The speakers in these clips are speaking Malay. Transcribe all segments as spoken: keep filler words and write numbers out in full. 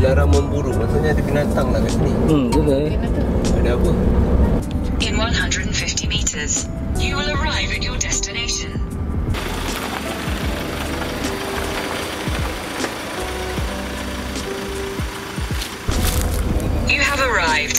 dilarang memburu, maksudnya ada binatang lah kat sini. Hmm, betul eh. Ada apa? In one hundred fifty meters, you will arrive at your destination. You have arrived.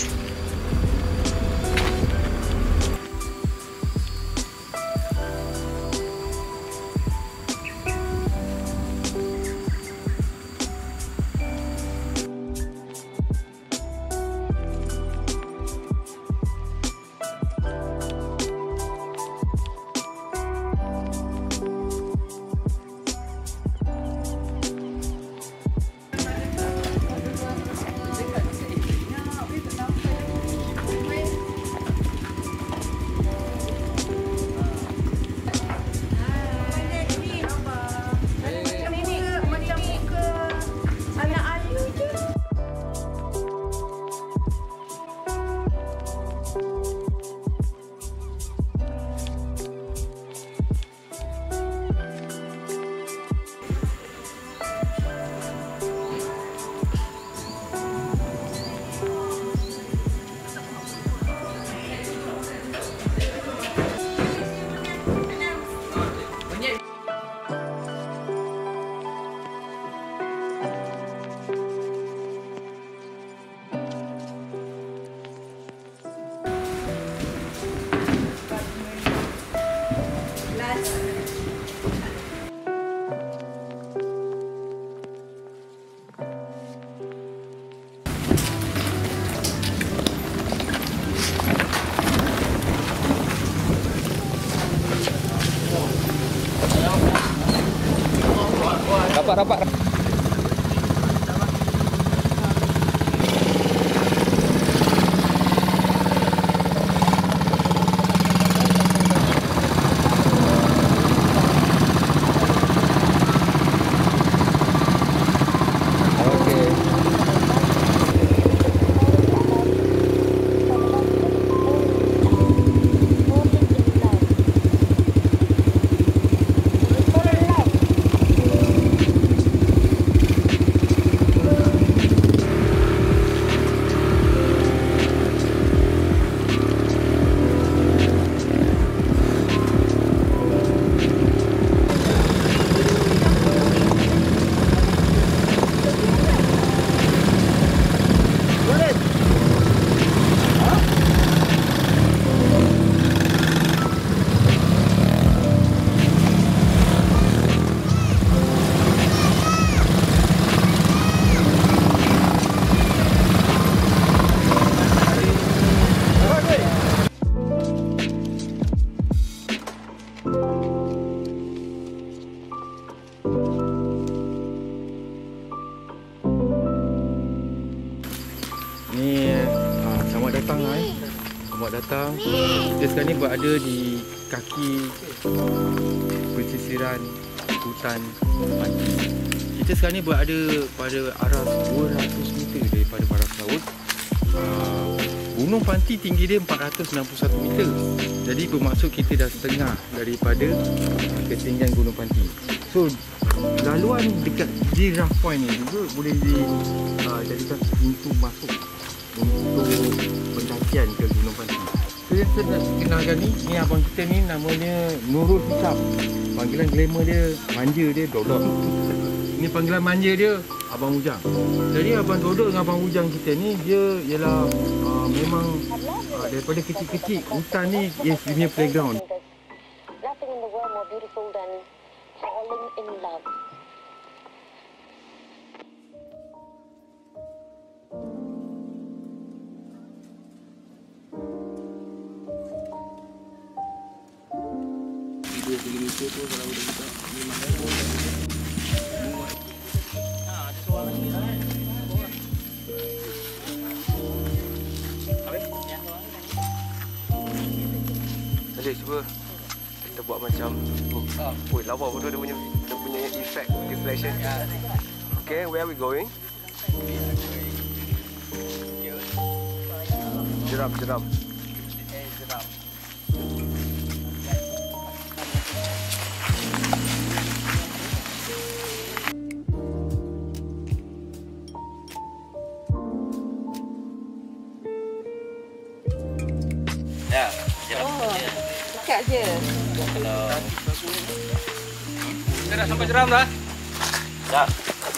Rapat-rapat. Ni uh, selamat datang eh. Selamat datang. Kita sekarang ni berada di kaki pesisiran hutan Panti. Kita sekarang ni berada pada arah dua ratus meter daripada paras laut. Uh, Gunung Panti tinggi dia empat ratus enam puluh satu meter. Jadi bermaksud kita dah setengah daripada uh, ketinggian Gunung Panti. So laluan dekat Giraffe Point ni juga boleh dijadikan uh, pintu masuk untuk pendakian ke Gunung Panti. So yang saya nak kenalkan ni, ni abang kita ni namanya Nurul Hisab. Panggilan glamour dia, manja dia, Dodot. Ini panggilan manja dia, Abang Ujang. Jadi Abang Dodot dengan Abang Ujang kita ni, dia ialah uh, memang uh, daripada kecil-kecil, hutan ni is dia punya playground. Nothing in the world more beautiful than falling in love. dua puluh meter tu kalau udah kita memang dah muat. Ha, ada seorang lagi dah kan. Habis? Ya, Jadi cuba kita buat macam oh, oh lawa betul dia punya dia punya effect reflection. Okay, where are we going? Jeram, jeram. Eh, jeram. dekat je. Kita dah sampai Jeram dah. Dah.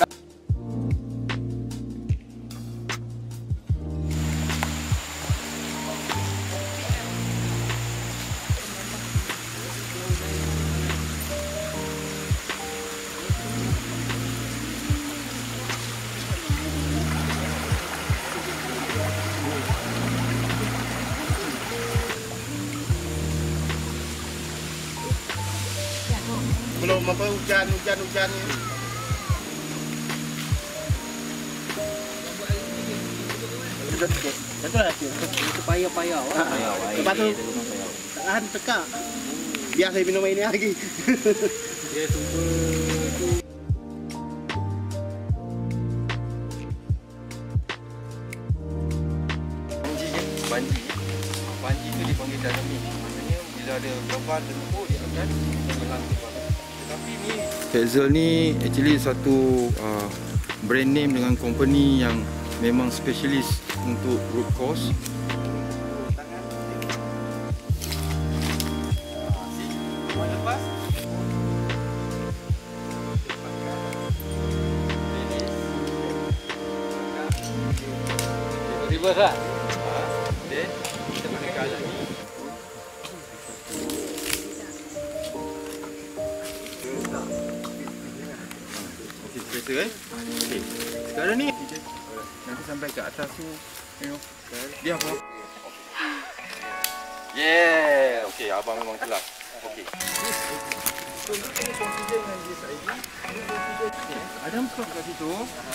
Belum apa hujan hujan hujan ni. Betul lah. Itu payah-payah. Lepas tu tak tahan tekak. Biar saya minum air ni lagi. Dia sumber tu. Banji je, banji. Banji tu dipanggil dynamic. Maksudnya bila ada beban tempur dia akan hilang beban. Tetapi ni Hazel ni actually satu uh, brand name dengan company yang memang specialist untuk root cause. Reverse lah. Then kita gunakan lagi. Okey, kereta eh. Okey. Sekarang ni nanti sampai ke atas tu, you know, dia apa? Yeah. Okey, abang memang kelas. Okey. Ada muka kat situ.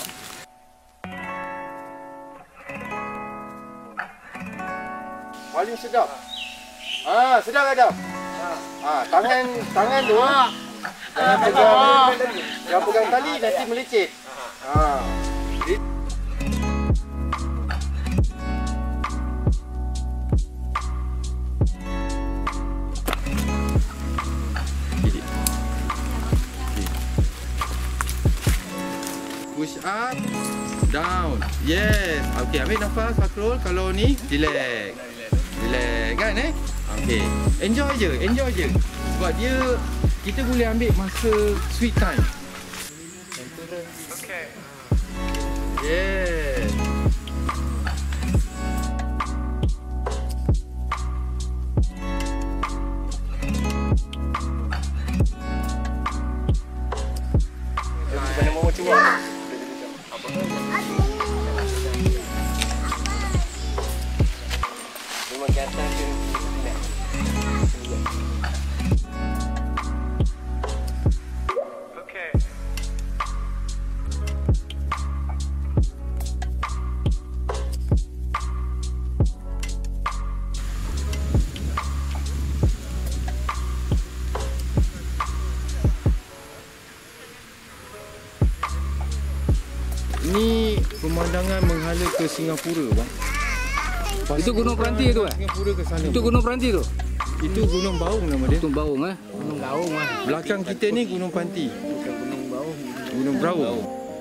Paling sedap. Ah, sedap Adam. Ah, tangan tangan tu ah. Jangan pegang. Jangan pegang tali nanti melecet. Ah. Push up, down. Yes. Okey, ambil nafas, Fakrul. Kalau ni, relax. Relax kan eh? Okey. Enjoy je, enjoy je. Sebab dia, kita boleh ambil masa sweet time. Okey. Yes. Mana mau cuba? Memang ke atas ke nak. Okay. Ni pemandangan menghala ke Singapura bang. Itu Gunung Peranti tu eh? Singapura ke sana. Itu Gunung Peranti tu? Itu Gunung Baung nama dia. Gunung Baung eh? Gunung Baung eh? Belakang kita ni Gunung Panti. Gunung Baung. Gunung Baung.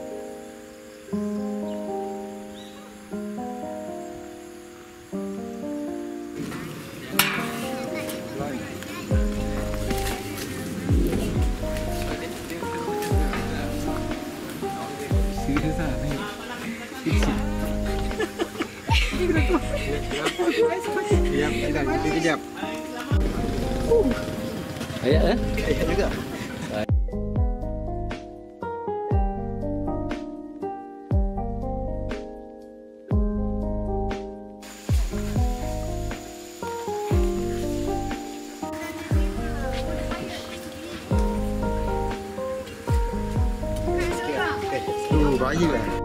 Serius ah ni. Siap, kita kejap. Ayat eh? Ayat juga. Tu raya lah.